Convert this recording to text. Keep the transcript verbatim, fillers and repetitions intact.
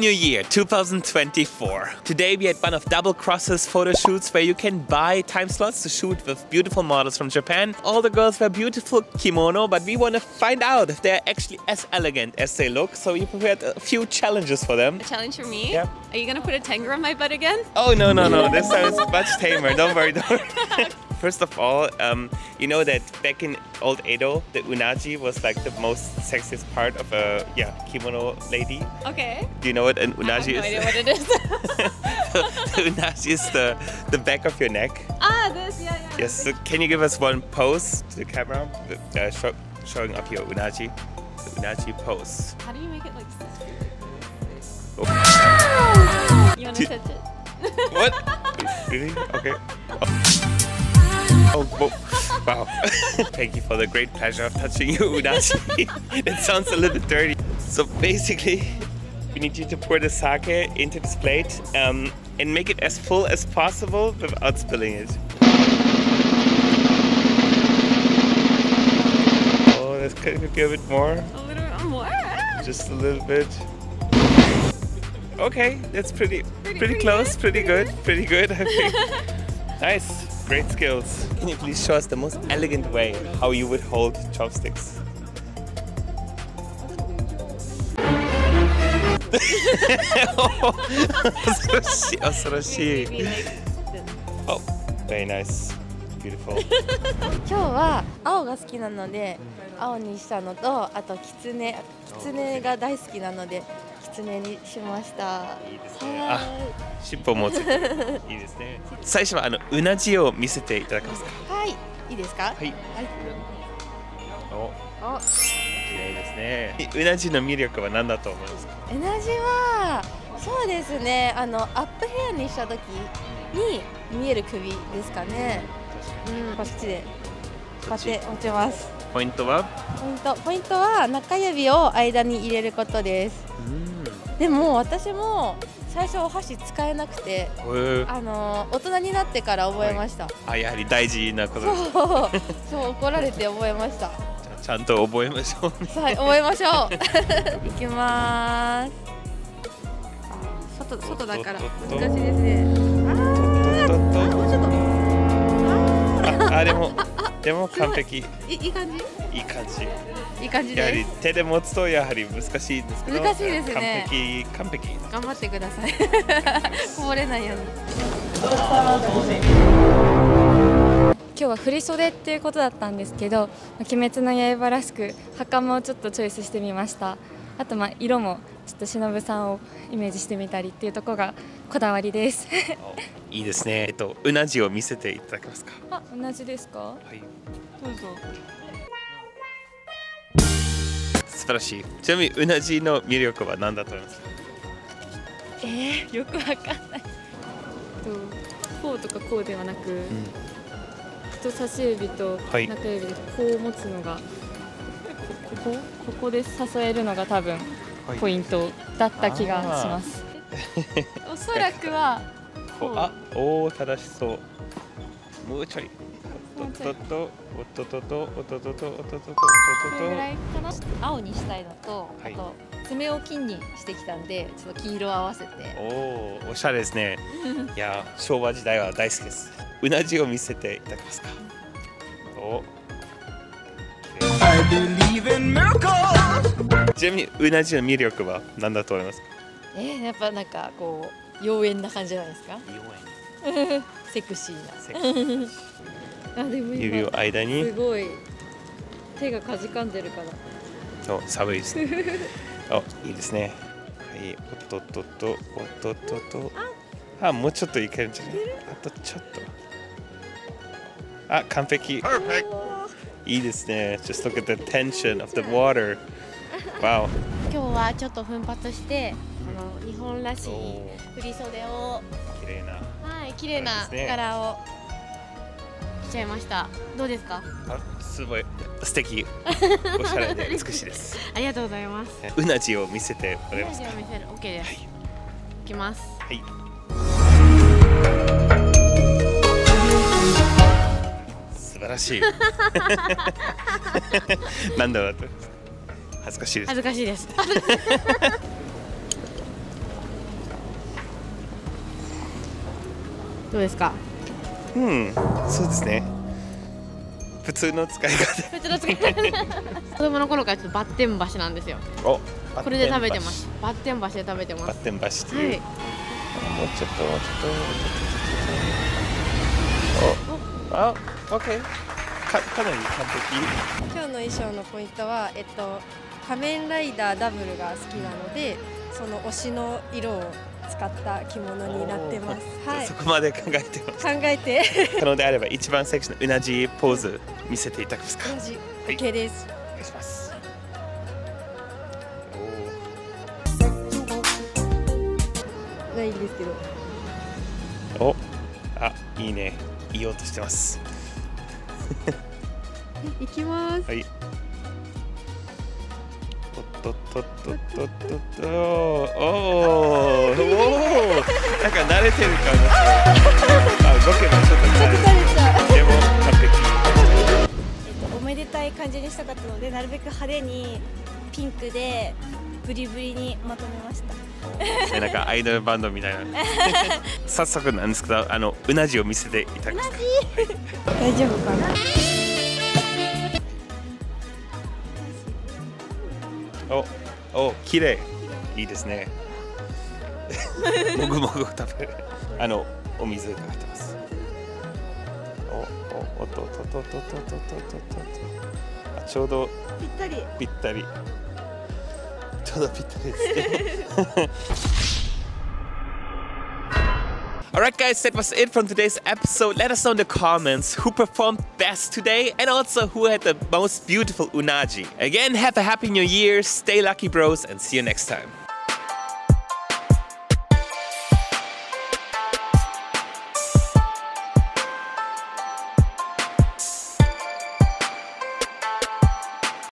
New Year two thousand twenty-four. Today we had one of Double Cross's photo shoots where you can buy time slots to shoot with beautiful models from Japan. All the girls wear beautiful kimono, but we want to find out if they're actually as elegant as they look. So we prepared a few challenges for them. A challenge for me? Yeah. Are you gonna put a tiger on my butt again? Oh no no no! This time it's much tamer. Don't worry, don't worry. First of all, um, you know that back in old Edo, the unagi was like the most sexiest part of a yeah kimono lady. Okay. Do you know what an unagi I have no is? idea what it is. The unagi is the the back of your neck. Ah, this, yeah, yeah. Yes. So can you give us one pose to the camera, uh, show, showing up your unagi, the unagi pose? How do you make it like this? Oh. You wanna touch it? What? Really? Okay. Oh. Oh, whoa. Wow. Thank you for the great pleasure of touching your unagi. That sounds a little bit dirty. So basically, we need you to pour the sake into this plate um, and make it as full as possible without spilling it. Oh, that's could be a bit more. A little bit more? Just a little bit. Okay, that's pretty, pretty, pretty close, good, pretty, pretty good, pretty good. I think. Nice, great skills. Can you please show us the most elegant way how you would hold chopsticks? Oh, very nice, beautiful. 今日は青が好きなので青にしたのと、あとキツネ、キツネが大好きなのでキツネにしました。 いいですね。あ、尻尾もついてる。いいですね。最初はあのうなじを見せていただけますか。 はい、いいですか。 はい。 はい。 お、 お、 綺麗ですね。うなじの魅力は何だと思いますか。 うなじはそうですね。あのアップヘアにした時に見える首ですかね。うん、こっちでこうやって持ちます。 ポイントは？ ポイント、ポイントは中指を間に入れることです。でも私も最初お箸使えなくて、あの大人になってから覚えました。 あ、やはり大事なことです。 そう、そう怒られて覚えました。 ちゃんと覚えましょうね。 はい、覚えましょう。いきまーす。外、外だから難しいですね。あー、もうちょっと。 あ、でも、でも完璧。 いい感じ？ いい感じ。 いい感じやはりです。 手で持つとやはり難しいんですけど。 難しいですね。 完璧、完璧。 頑張ってください。こぼれないように。 今日は振り袖っていうことだったんですけど、鬼滅の刃らしく袴をちょっとチョイスしてみました。あとまあ色もちょっと忍さんをイメージしてみたりっていうところがこだわりです。 いいですね。えっとうなじを見せていただけますか。 あ、同じですか。はい。どうぞ。 素晴らしい。ちなみにうなじの魅力は何だと思いますか。 えー、よくわかんない。とこうとかこうではなく、うん、人差し指と中指でこう持つのが、はい、ここここで支えるのが多分ポイントだった気がします。おそらくはこう。 あ、おお正しそう。もうちょい。おっとっとおっとっとっとおっとっとっとおっとっとっとおっとっとっと。 青にしたいのと、あと爪を金にしてきたんで、ちょっと黄色を合わせて。 おお、おしゃれですね。いや、昭和時代は大好きです。うなじを見せていただけますか。お。ちなみにうなじの魅力は何だと思いますか。 えー、やっぱなんかこう妖艶な感じじゃないですか。妖艶。セクシーな。セクシーあ、でも指を間に。 すごい手がかじかんでるから。 そう、寒いですね。あ、いいですね。はい、おっとっとっと、おっとっとっと。あ、もうちょっといけるんじゃない。あとちょっと。あ、完璧。いいですね。Just look at the tension of the water. Wow. 今日はちょっと奮発して、あの日本らしい振り袖を綺麗な、 はい、綺麗な柄をしちゃいました。どうですか？ あ、すごい素敵。おしゃれで美しいです。 ありがとうございます。 うなじを見せてもらえますか？ うなじを見せる。オッケーです。はい、いきます。 はい。素晴らしい。なんだろうと。恥ずかしいです。 恥ずかしいです。 どうですか？ うん、そうですね。普通の使い方。 普通の使い方。子供の頃からちょっとバッテン橋なんですよ。 お、 これで食べてます。バッテン橋で食べてます。 バッテン橋っていう。はい、もうちょっと、もうちょっと。お、あ、オッケー。か、かなり完璧。 今日の衣装のポイントは、えっと、仮面ライダーダブルが好きなので、その推しの色を使った着物になってます。 はい。そこまで考えてます。 考えて。 可能であれば一番セクシーなうなじポーズ見せていただけますか。 うなじ、オッケーです。 お願いします。 ないんですけど。お、あ、いいね。言おうとしてます。 いきます。 はい。とっとっとっとっとっと、おお、おお、なんか慣れてるかな。あ、ロケもちょっと慣れてる。でも完璧。 えっとおめでたい感じにしたかったので、なるべく派手にピンクでブリブリにまとめました。 なんかアイドルバンドみたいな。早速なんですけど、あのうなじを見せていただけますか。 大丈夫かな。 お、お、綺麗。いいですね。もぐもぐ食べる。あのお水が入ってます。お、お、おっとっとっとっとっとっとっとっとっと。あ、ちょうどぴったり。 ぴったり。ちょうどぴったりですね。Alright guys, that was it from today's episode. Let us know in the comments who performed best today and also who had the most beautiful unagi. Again, have a happy new year, stay lucky bros, and see you next time.